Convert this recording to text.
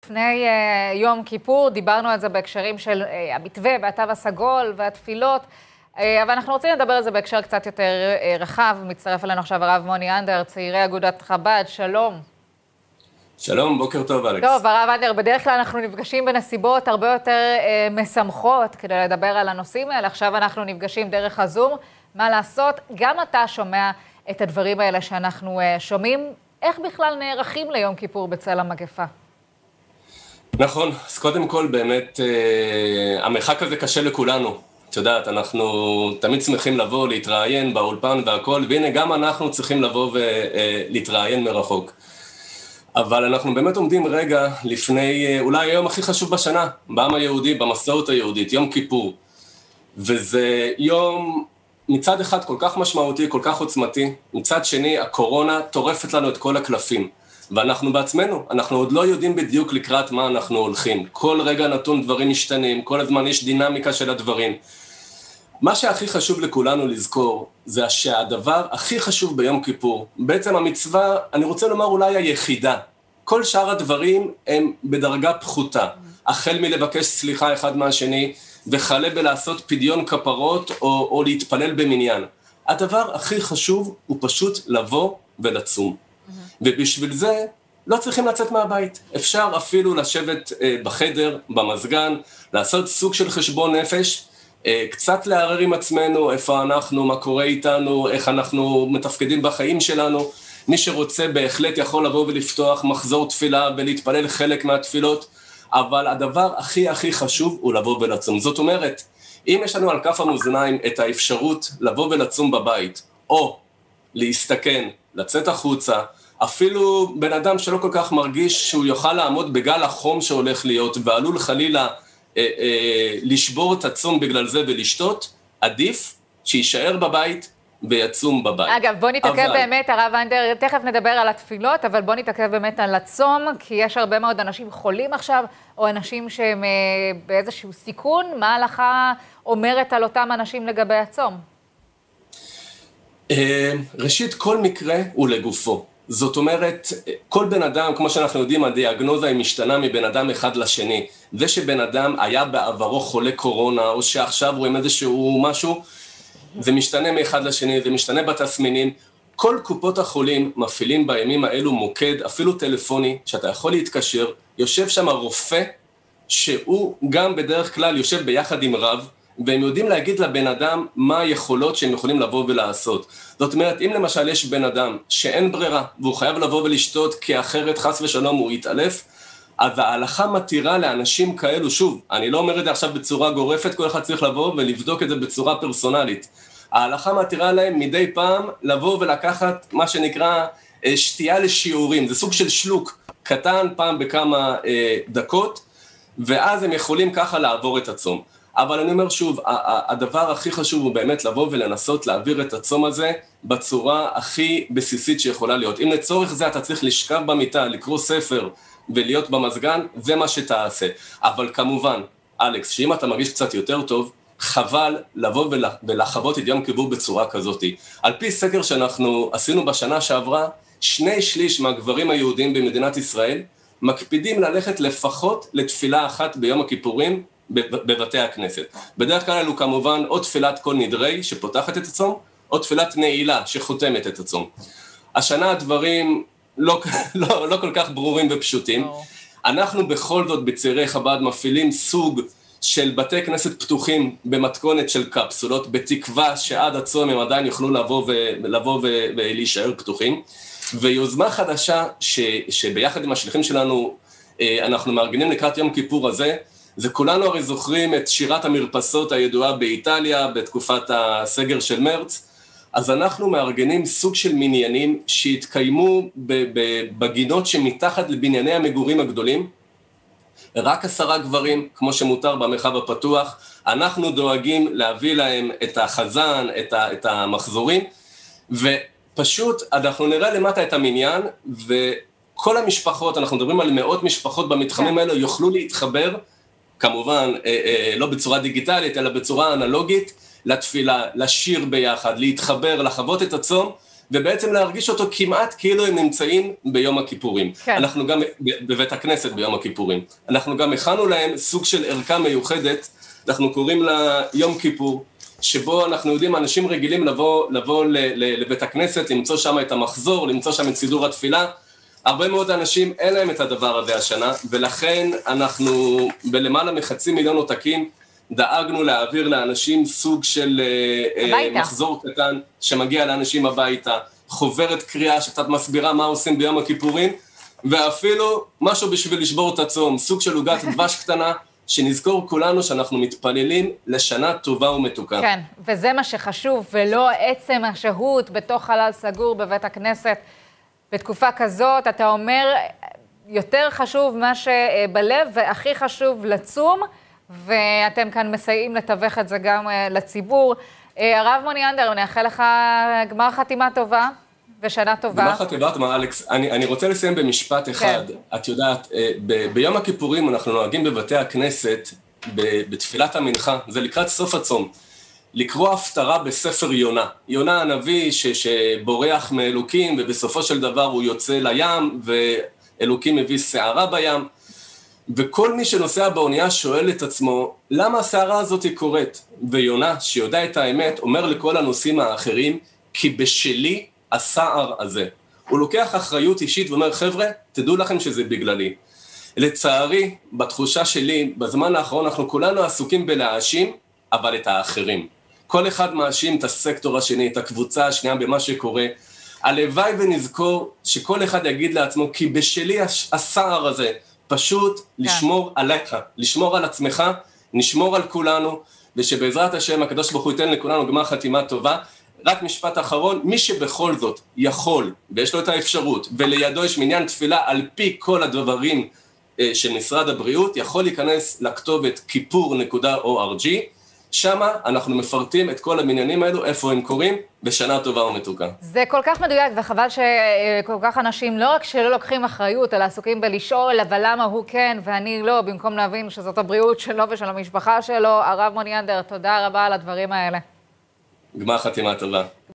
לפני יום כיפור דיברנו על זה בהקשרים של המתווה והתו הסגול והתפילות, אבל אנחנו רוצים לדבר על זה בהקשר קצת יותר רחב. מצטרף אלינו עכשיו הרב מוני אנדר, צעירי אגודת חב"ד, שלום. שלום, בוקר טוב אלכס. טוב, הרב אנדר, בדרך כלל אנחנו נפגשים בנסיבות הרבה יותר משמחות כדי לדבר על הנושאים האלה. עכשיו אנחנו נפגשים דרך הזום. מה לעשות? גם אתה שומע את הדברים האלה שאנחנו שומעים. איך בכלל נערכים ליום כיפור בצל המגפה? נכון, אז קודם כל באמת המרחק הזה קשה לכולנו. את יודעת, אנחנו תמיד שמחים לבוא, להתראיין באולפן והכל, והנה גם אנחנו צריכים לבוא ולהתראיין מרחוק. אבל אנחנו באמת עומדים רגע לפני, אולי היום הכי חשוב בשנה, בעם היהודי, במסורת היהודית, יום כיפור. וזה יום מצד אחד כל כך משמעותי, כל כך עוצמתי, מצד שני הקורונה טורפת לנו את כל הקלפים. ואנחנו בעצמנו, אנחנו עוד לא יודעים בדיוק לקראת מה אנחנו הולכים. כל רגע נתון דברים משתנים, כל הזמן יש דינמיקה של הדברים. מה שהכי חשוב לכולנו לזכור, זה שהדבר הכי חשוב ביום כיפור, בעצם המצווה, אני רוצה לומר אולי היחידה. כל שאר הדברים הם בדרגה פחותה. החל מלבקש סליחה אחד מהשני, וחלה בלעשות פדיון כפרות או להתפלל במניין. הדבר הכי חשוב הוא פשוט לבוא ולצום. ובשביל זה לא צריכים לצאת מהבית. אפשר אפילו לשבת בחדר, במזגן, לעשות סוג של חשבון נפש, קצת לערער עם עצמנו, איפה אנחנו, מה קורה איתנו, איך אנחנו מתפקדים בחיים שלנו. מי שרוצה בהחלט יכול לבוא ולפתוח מחזור תפילה ולהתפלל חלק מהתפילות, אבל הדבר הכי חשוב הוא לבוא ולצום. זאת אומרת, אם יש לנו על כף המאזניים את האפשרות לבוא ולצום בבית, או להסתכן, לצאת החוצה, אפילו בן אדם שלא כל כך מרגיש שהוא יוכל לעמוד בגל החום שהולך להיות, ועלול חלילה לשבור את הצום בגלל זה ולשתות, עדיף שישאר בבית ויצום בבית. אגב, בוא נתעכב באמת, הרב אנדר, תכף נדבר על התפילות, אבל בוא נתעכב באמת על הצום, כי יש הרבה מאוד אנשים חולים עכשיו, או אנשים שהם באיזשהו סיכון. מה ההלכה אומרת על אותם אנשים לגבי הצום? ראשית, כל מקרה הוא לגופו. זאת אומרת, כל בן אדם, כמו שאנחנו יודעים, הדיאגנוזה היא משתנה מבן אדם אחד לשני. זה שבן אדם היה בעברו חולה קורונה, או שעכשיו הוא עם איזשהו משהו, זה משתנה מאחד לשני, זה משתנה בתסמינים. כל קופות החולים מפעילים בימים האלו מוקד, אפילו טלפוני, שאתה יכול להתקשר, יושב שם רופא, שהוא גם בדרך כלל יושב ביחד עם רב, והם יודעים להגיד לבן אדם מה היכולות שהם יכולים לבוא ולעשות. זאת אומרת, אם למשל יש בן אדם שאין ברירה, והוא חייב לבוא ולשתות, כי אחרת חס ושלום הוא יתעלף, אז ההלכה מתירה לאנשים כאלו, שוב, אני לא אומר את זה עכשיו בצורה גורפת, כל אחד צריך לבוא ולבדוק את זה בצורה פרסונלית. ההלכה מתירה להם מדי פעם לבוא ולקחת מה שנקרא שתייה לשיעורים, זה סוג של שלוק קטן פעם בכמה דקות, ואז הם יכולים ככה לעבור את הצום. אבל אני אומר שוב, הדבר הכי חשוב הוא באמת לבוא ולנסות להעביר את הצום הזה בצורה הכי בסיסית שיכולה להיות. אם לצורך זה אתה צריך לשכב במיטה, לקרוא ספר ולהיות במזגן, זה מה שתעשה. אבל כמובן, אלכס, שאם אתה מרגיש קצת יותר טוב, חבל לבוא ולחוות את יום כיפור בצורה כזאת. על פי סקר שאנחנו עשינו בשנה שעברה, 2/3 מהגברים היהודים במדינת ישראל מקפידים ללכת לפחות לתפילה אחת ביום הכיפורים בבתי הכנסת. בדרך כלל אלו כמובן או תפילת כל נדרי שפותחת את הצום, או תפילת נעילה שחותמת את הצום. השנה הדברים לא כל כך ברורים ופשוטים. אנחנו בכל זאת בצעירי חב"ד מפעילים סוג של בתי כנסת פתוחים במתכונת של קפסולות, בתקווה שעד הצום הם עדיין יוכלו לבוא ולהישאר פתוחים. ויוזמה חדשה שביחד עם השליחים שלנו אנחנו מארגנים לקראת יום כיפור הזה, זה כולנו הרי זוכרים את שירת המרפסות הידועה באיטליה בתקופת הסגר של מרץ, אז אנחנו מארגנים סוג של מניינים שהתקיימו בגינות שמתחת לבנייני המגורים הגדולים, רק 10 גברים, כמו שמותר במרחב הפתוח, אנחנו דואגים להביא להם את החזן, את המחזורים, ופשוט אנחנו נראה למטה את המניין, וכל המשפחות, אנחנו מדברים על מאות משפחות במתחמים האלו, יוכלו להתחבר, כמובן לא בצורה דיגיטלית, אלא בצורה אנלוגית, לתפילה, לשיר ביחד, להתחבר, לחוות את הצום, ובעצם להרגיש אותו כמעט כאילו הם נמצאים ביום הכיפורים. כן. אנחנו גם בבית הכנסת ביום הכיפורים. אנחנו גם הכנו להם סוג של ערכה מיוחדת, אנחנו קוראים לה יום כיפור, שבו אנחנו יודעים, אנשים רגילים לבוא לבית הכנסת, למצוא שם את המחזור, למצוא שם את סידור התפילה. הרבה מאוד אנשים אין להם את הדבר הזה השנה, ולכן אנחנו בלמעלה מ500,000 עותקים, דאגנו להעביר לאנשים סוג של מחזור קטן שמגיע לאנשים הביתה, חוברת קריאה שקצת מסבירה מה עושים ביום הכיפורים, ואפילו משהו בשביל לשבור את הצום, סוג של עוגת דבש קטנה, שנזכור כולנו שאנחנו מתפללים לשנה טובה ומתוקה. כן, וזה מה שחשוב, ולא עצם השהות בתוך חלל סגור בבית הכנסת. בתקופה כזאת, אתה אומר, יותר חשוב מה שבלב, והכי חשוב לצום, ואתם כאן מסייעים לתווך את זה גם לציבור. הרב מוני אנדר, אני אאחל לך גמר חתימה טובה ושנה טובה. גמר חתימה טובה, אלכס. אני רוצה לסיים במשפט אחד. כן. את יודעת, ביום הכיפורים אנחנו נוהגים בבתי הכנסת, בתפילת המנחה, זה לקראת סוף הצום, לקרוא הפטרה בספר יונה. יונה הנביא שבורח מאלוקים, ובסופו של דבר הוא יוצא לים, ואלוקים מביא שערה בים. וכל מי שנוסע באונייה שואל את עצמו, למה השערה הזאת היא קורית? ויונה, שיודע את האמת, אומר לכל הנוסעים האחרים, כי בשלי השער הזה. הוא לוקח אחריות אישית ואומר, חבר'ה, תדעו לכם שזה בגללי. לצערי, בתחושה שלי, בזמן האחרון אנחנו כולנו עסוקים בלהאשים, אבל את האחרים. כל אחד מאשים את הסקטור השני, את הקבוצה השנייה במה שקורה. הלוואי ונזכור שכל אחד יגיד לעצמו, כי בשלי השער הזה, פשוט לשמור עליך, לשמור על עצמך, נשמור על כולנו, ושבעזרת השם הקדוש ברוך הוא ייתן לכולנו גמר חתימה טובה. רק משפט אחרון, מי שבכל זאת יכול, ויש לו את האפשרות, ולידו יש מניין תפילה על פי כל הדברים של משרד הבריאות, יכול להיכנס לכתובת kipur.org, שמה אנחנו מפרטים את כל המניינים האלו, איפה הם קוראים, בשנה טובה ומתוקה. זה כל כך מדויק, וחבל שכל כך אנשים לא רק שלא לוקחים אחריות, אלא עסוקים בלשאול, אבל למה הוא כן ואני לא, במקום להבין שזאת הבריאות שלו ושל המשפחה שלו. הרב מוני אנדר, תודה רבה על הדברים האלה. גמר חתימה טובה.